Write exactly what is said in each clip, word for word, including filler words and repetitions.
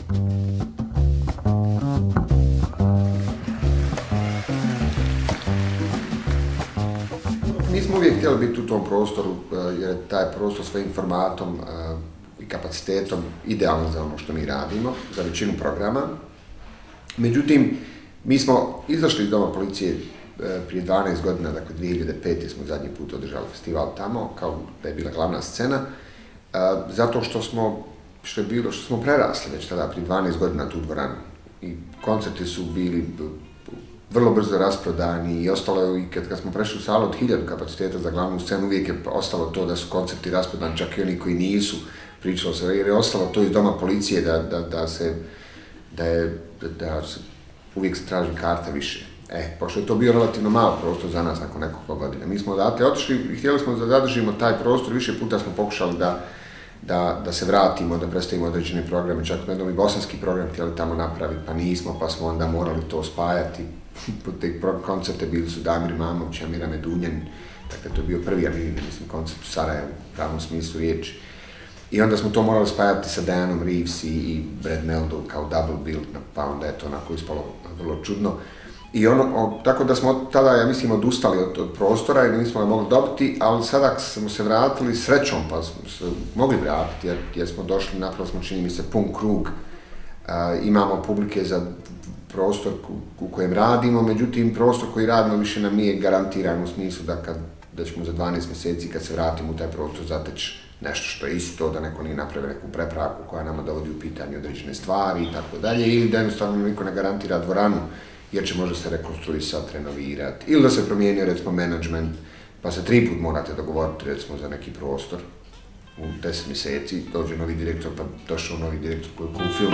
Mi smo uvijek htjeli biti u tom prostoru jer je taj prostor svojim formatom i kapacitetom idealan za ono što mi radimo, za većinu programa. Međutim, mi smo izašli iz Doma policije prije dvanaest godina, dakle dvije hiljade pete smo zadnji put održali festival tamo, kao da je bila glavna scena, zato što smo, što je bilo, što smo prerasli već tada prije dvanaest godina tu dvoranu. I koncerti su bili vrlo brzo rasprodani i ostalo je, i kad, kad smo prešli u salu od hiljadu kapaciteta za glavnu scenu, uvijek je ostalo to da su koncerti rasprodani, čak i oni koji nisu, pričalo se, jer je ostalo to iz Doma policije da, da, da se, da je, da, da se, uvijek se traži karte više. E, pošto je to bio relativno malo prostor za nas nakon nekoliko godina. Mi smo odatle otišli i htjeli smo da zadržimo taj prostor, više puta smo pokušali da, da, da se vratimo, da predstavimo određene programe, čak jednom i bosanski program htjeli tamo napraviti, pa nismo, pa smo onda morali to spajati. Te koncerte bili su Damir Imamović, Amira Medunjan, dakle to je bio prvi, ja mislim, koncert u Sarajevu, u pravom smislu riječi. I onda smo to morali spajati sa Dianom Reeves i, i Brad Meldau kao double bill, pa onda je to onako ispalo vrlo čudno. I ono, o, tako da smo tada, ja mislim, odustali od, od prostora i nismo ga mogli dobiti, ali sada smo se vratili srećom, pa smo se mogli vratiti, jer, jer smo došli, napravo smo, čini mi se, pun krug. A, imamo publike za prostor u, u kojem radimo, međutim, prostor koji radimo više nam nije garantiran u smislu da, kad, da ćemo za dvanaest mjeseci, kad se vratimo u taj prostor, zateći nešto što je isto, da neko nije napravio neku prepraku koja nama dovodi u pitanje određene stvari i tako dalje, ili da jednostavno niko ne garantira dvoranu, jer će možda se rekonstruisati, renovirati, ili da se promijenio, recimo, menadžment, pa se tri put morate dogovoriti, recimo, za neki prostor. U deset mjeseci dođe novi direktor, pa došao novi direktor koji je u filmu.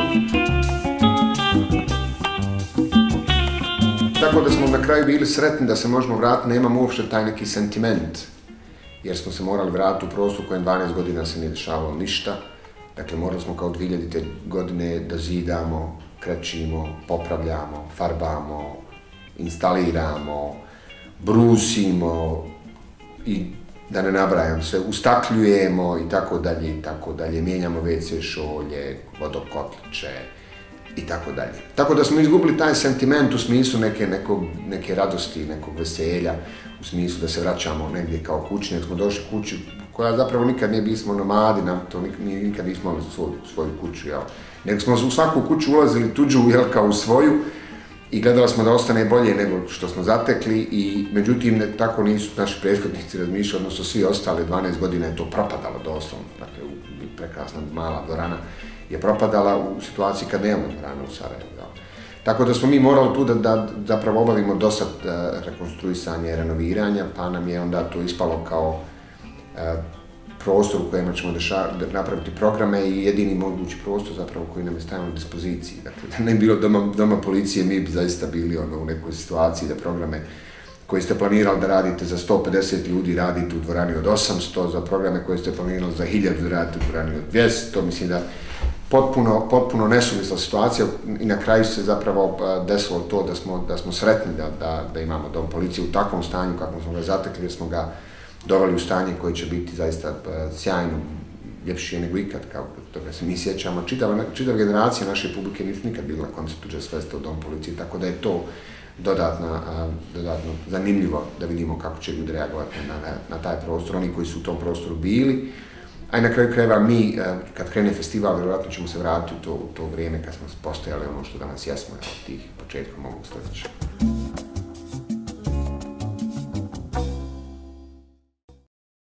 Tako da smo na kraju bili sretni da se možemo vratiti, nemamo uopšte taj neki sentiment, jer smo se morali vratiti u prostor u kojem dvanaest godina se nije dešavalo ništa. Dakle, morali smo kao dvije hiljadite godine da zidamo, krećimo, popravljamo, farbamo, instaliramo, brusimo i da ne nabrajam sve, ustakljujemo i tako dalje i tako dalje, mijenjamo ve ce šolje, vodokotliće i tako dalje. Tako da smo izgubili taj sentiment u smislu neke, nekog, neke radosti, nekog veselja, u smislu da se vraćamo negdje kao kući, nek smo došli kući koja zapravo nikad nije, bili smo nomadi, nam to nikad nismo imali svoju, svoju kuću, jel? Nego smo u svaku kuću ulazili tuđu, jel, kao u svoju i gledali smo da ostane bolje nego što smo zatekli i međutim ne, tako nisu naši prethodnici razmišljali, odnosno svi ostali dvanaest godina je to propadalo doslovno, dakle prekrasna mala dvorana je propadala u situaciji kad nemamo dvorana u Sarajevu. Jel? Tako da smo mi morali tu da, da zapravo obavimo dosad uh, rekonstruisanje i renoviranja, pa nam je onda to ispalo kao uh, prostor u kojem ćemo deša, napraviti programe i jedini mogući prostor zapravo koji nam je stavljeno na dispoziciji. Dakle, da ne bi bilo doma, doma policije, mi bi zaista bili ono, u nekoj situaciji da programe koji ste planirali da radite za sto pedeset ljudi radite u dvorani od osamsto, za programe koje ste planirali za hiljadu da radite u dvorani od dvjesto, mislim da potpuno, potpuno nesuvisla situacija i na kraju se zapravo desilo to da smo, da smo sretni da, da, da imamo dom policije u takvom stanju kako smo ga zatekli, jer smo ga doveli u stanje koje će biti zaista sjajno, ljepšije nego ikad, kao toga se mi sjećamo. Čitava, čitava generacija naše publike nisu nikad bila na koncertu Jazz Festa u Dom policije, tako da je to dodatno, dodatno zanimljivo da vidimo kako će ljudi reagovati na, na, na taj prostor, oni koji su u tom prostoru bili. A i na kraju krajeva mi, kad krene festival, vjerojatno ćemo se vratiti u to, u to vrijeme kad smo postojali ono što danas jesmo, od tih početkom ovog stoljeća.